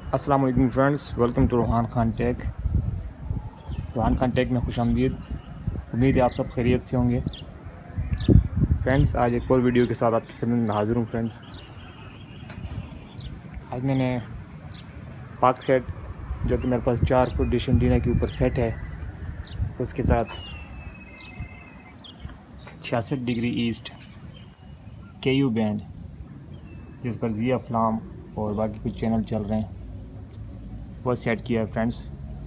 अस्सलाम वालेकुम friends, welcome to Rohan Khan tech. Rohan Khan tech में खुशामदीद। उम्मीद है आप सब खैरियत से होंगे। फ्रेंड्स, आज एक और वीडियो के साथ आपकी खिदमत में हाज़िर हूँ। फ्रेंड्स, आज मैंने पाक सेट, जो कि मेरे पास 4 फुट डिश एंटीना के ऊपर सेट है, उसके साथ 66 डिग्री ईस्ट KU बैंड, जिस पर ज़ी अफ़लाम और बाकी कुछ चैनल चल रहे हैं, वो सेट किया है। फ्रेंड्स,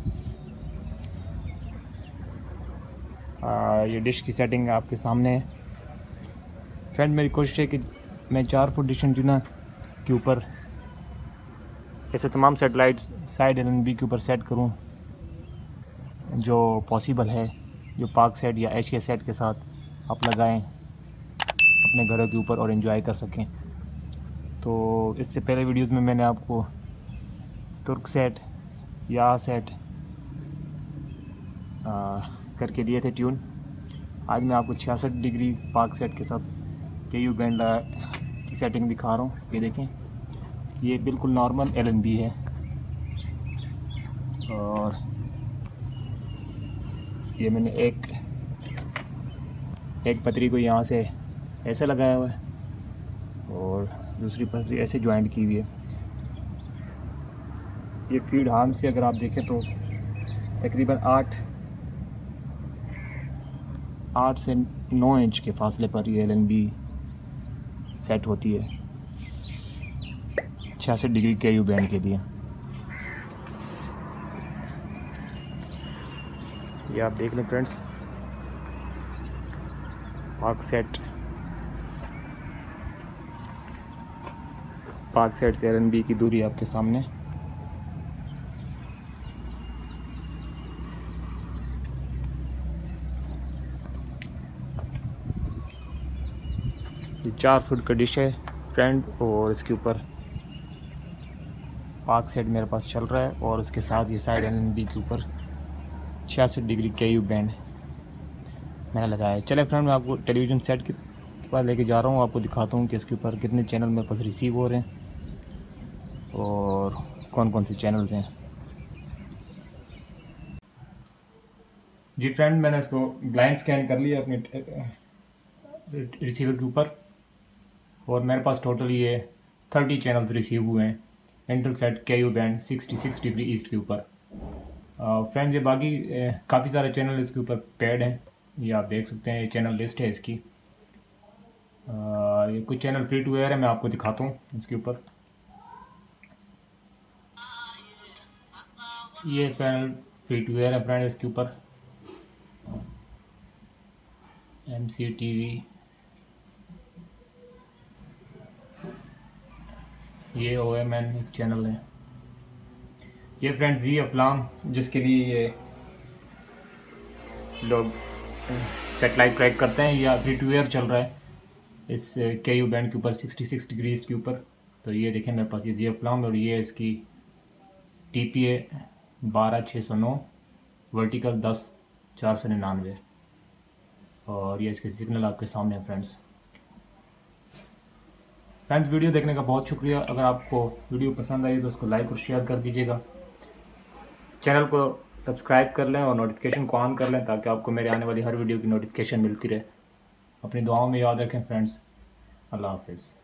ये डिश की सेटिंग आपके सामने है। फ्रेंड, मेरी कोशिश है कि मैं 4 फुट डिश एंटीना के ऊपर ऐसे तमाम सेटेलाइट्स साइड LNB के ऊपर सेट करूं जो पॉसिबल है, जो पाक सेट या HK सेट के साथ आप लगाएं अपने घरों के ऊपर और एंजॉय कर सकें। तो इससे पहले वीडियोस में मैंने आपको तुर्क सेट या सेट करके दिए थे ट्यून। आज मैं आपको 66 डिग्री पाक सेट के साथ KU बैंड की सेटिंग दिखा रहा हूँ। ये देखें, ये बिल्कुल नॉर्मल LNB है और ये मैंने एक पतरी को यहाँ से ऐसे लगाया हुआ है और दूसरी पतरी ऐसे ज्वाइंट की हुई है। ये फीड आर्म से अगर आप देखें तो तकरीबन 8 से 9 इंच के फासले पर ये LNB सेट होती है 66 डिग्री KU बैंड के लिए। ये आप देख लें फ्रेंड्स, पाक सेट से LNB की दूरी आपके सामने। ये 4 फुट का डिश है फ्रेंड, और इसके ऊपर पाक सेट मेरे पास चल रहा है और उसके साथ ये साइड LNB के ऊपर 66 डिग्री KU बैंड मैंने लगाया है। चले फ्रेंड, मैं आपको टेलीविज़न सेट के पास लेके जा रहा हूँ, आपको दिखाता हूँ कि इसके ऊपर कितने चैनल मेरे पास रिसीव हो रहे हैं और कौन कौन से चैनल्स हैं। जी फ्रेंड, मैंने इसको ब्लाइंड स्कैन कर लिया अपने रिसीवर के ऊपर और मेरे पास टोटल ये 30 चैनल्स रिसीव हुए हैं Intelsat KU band 66 degree east के ऊपर। फ्रेंड्स, ये बाकी काफ़ी सारे चैनल इसके ऊपर पेड हैं, ये आप देख सकते हैं। ये चैनल लिस्ट है इसकी। ये कुछ चैनल फ्री टू एयर है, मैं आपको दिखाता हूँ इसके ऊपर। ये चैनल फ्री टू एयर है फ्रेंड, इसके ऊपर MCTV, ये OMN एक चैनल है। ये फ्रेंड ज़ी अफ़लाम, जिसके लिए ये लोग सेटेलाइट ट्रैक करते हैं, या फ्री टू एयर चल रहा है इस KU बैंड के ऊपर 66 डिग्री ईस्ट के ऊपर। तो ये देखें मेरे पास ये ज़ी अफ़लाम, और ये इसकी TPA 12609 वर्टिकल 10,499 और ये इसके सिग्नल आपके सामने है। फ्रेंड्स, वीडियो देखने का बहुत शुक्रिया। अगर आपको वीडियो पसंद आई तो उसको लाइक और शेयर कर दीजिएगा। चैनल को सब्सक्राइब कर लें और नोटिफिकेशन को ऑन कर लें ताकि आपको मेरे आने वाली हर वीडियो की नोटिफिकेशन मिलती रहे। अपनी दुआओं में याद रखें फ्रेंड्स। अल्लाह हाफिज़।